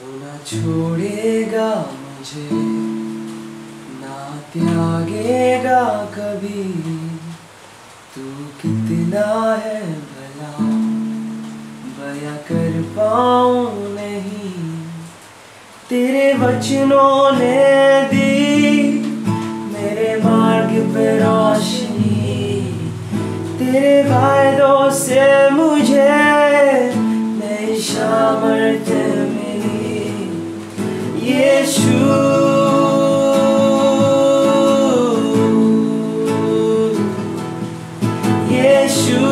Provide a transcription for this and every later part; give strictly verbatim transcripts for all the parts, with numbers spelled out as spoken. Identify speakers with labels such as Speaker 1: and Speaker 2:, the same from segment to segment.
Speaker 1: तू ना छोड़ेगा मुझे, ना त्यागेगा कभी। तू कितना है भला, बयां कर पाऊं नहीं। तेरे वचनों ने दी मेरे मार्ग पे रोशनी। तेरे वायदों से मुझे नई सामर्थ मिली। यीशु यीशु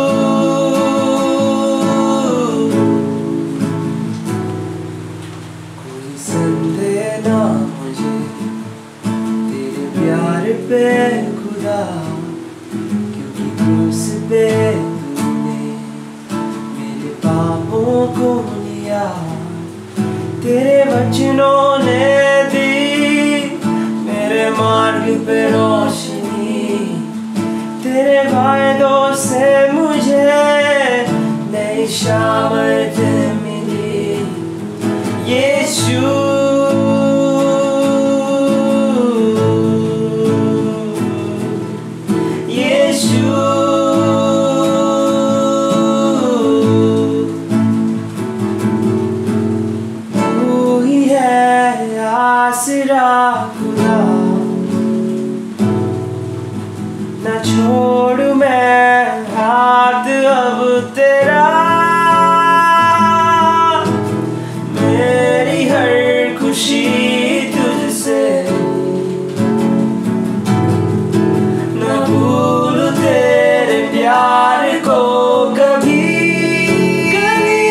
Speaker 1: कोई संदेह ना मुझे तेरे प्यार पे खुदा, क्योंकि क्रूस पे तूने मेरे पापों को लिया। तेरे वचनों ने दी मेरे मार्ग पे रोशनी। तेरे वायदों से मुझे नई सामर्थ मिली। यीशु यीशु तू ही है आसरा खुदा, ना छोड़ मैं हाथ अब तेरा। मेरी हर खुशी तुझसे, न भूल तेरे प्यार को कभी कभी।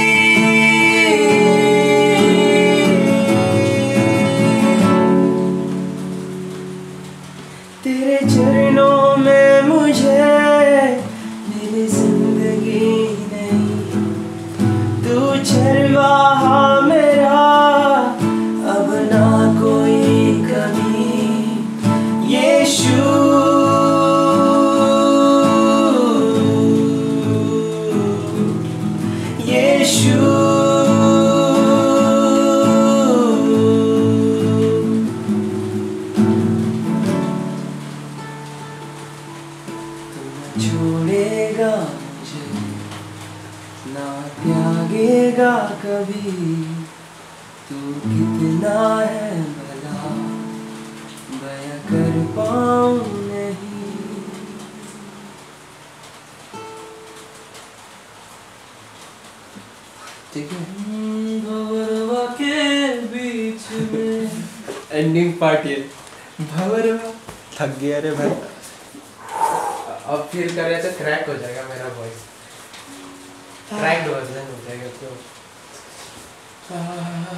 Speaker 1: तेरे चरणों में मुझे मेरी जिंदगी नहीं। तू चरवाहा मेरा, अब ना कोई कमी। यीशु यीशु छोड़ेगा मुझे, ना त्यागेगा कभी। तू कितना है भला, बयां कर पाऊं नहीं। ठीक है। भंवरवा के बीच में एंडिंग पार्ट ये। भंवरवा
Speaker 2: थक गया रे भाई।
Speaker 1: अब फिर करे तो क्रैक हो जाएगा मेरा वॉइस, क्रैक्ड वर्जन हो जाएगा तो।